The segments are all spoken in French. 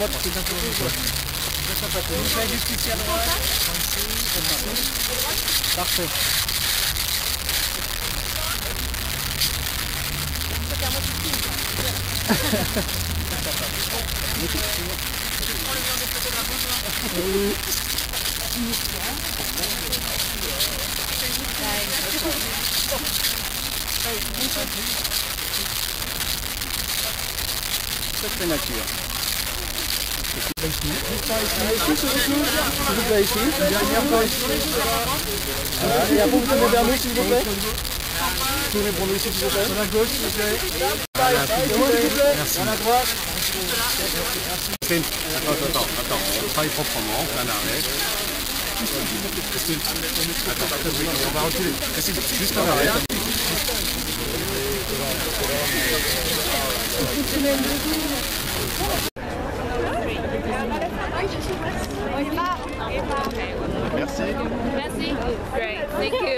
Juste ici à droite. Parfait. Très nature. Ici, s'il vous plaît, ici. Dernière fois ici. Voilà. Et après, vous tournez vers nous, s'il vous plaît. Tournez pour nous ici, s'il vous plaît. Sur la gauche, s'il vous plaît. Merci. À la droite. Attends, on travaille proprement, on fait un arrêt. Attends, on va reculer. Juste un arrêt. Merci. Merci. Great. Thank you.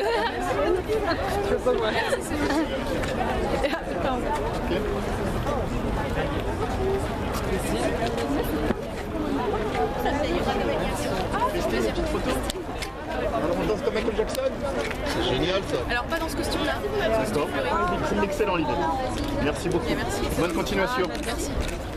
Alors on danse comme Michael Jackson. C'est génial ça. Alors pas dans ce costume-là. D'accord. C'est une excellente idée. Merci beaucoup. Merci. Bonne continuation. Merci.